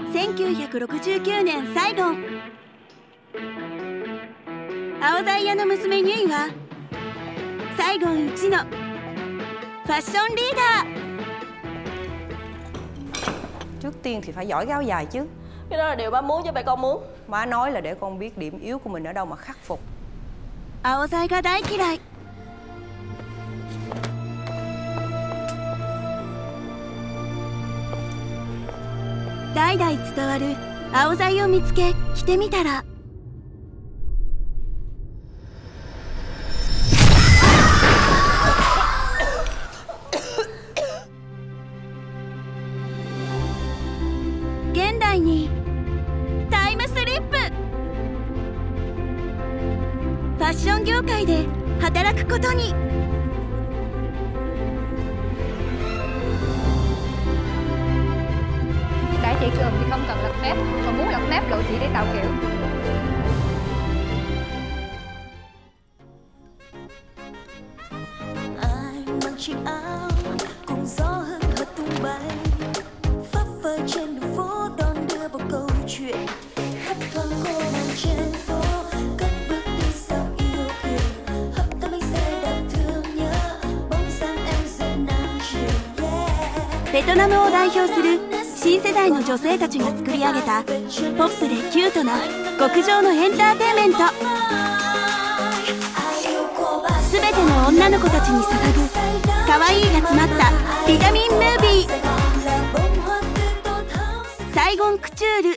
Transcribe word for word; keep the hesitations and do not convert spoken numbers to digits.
せんきゅうひゃくろくじゅうきゅうねんサイゴン。青ザイヤの娘ニュイはサイゴン一のファッションリーダー。 Trước tiên thì phải giỏi cái áo dài chứ. Cái đó là điều ba muốn chứ phải con muốn. Má nói là để con biết điểm yếu của mình ở đâu mà khắc phục. 青ザイが大嫌い。代々伝わる青ザイを見つけ着てみたら。現代にタイムスリップ。ファッション業界で働くことに。 Đã chị trường thì không cần lật mép, còn muốn lật mép lộ chị để tạo kiểu. Ai mặc chiếc áo cùng gió hương hợt tung bay, phấp phới trên đường phố đón đưa vào câu chuyện. Hát thoáng cô nàng trên phố, cất bước đi sau yêu kiều, hấp tấp bánh xe đạp thương nhớ, bóng dáng em giữa nắng chiều. ベトナムを代表する 新世代の女性たちが作り上げたポップでキュートな極上のエンターテインメント。全ての女の子たちに捧ぐ可愛いが詰まったビタミンムービー。サイゴンクチュール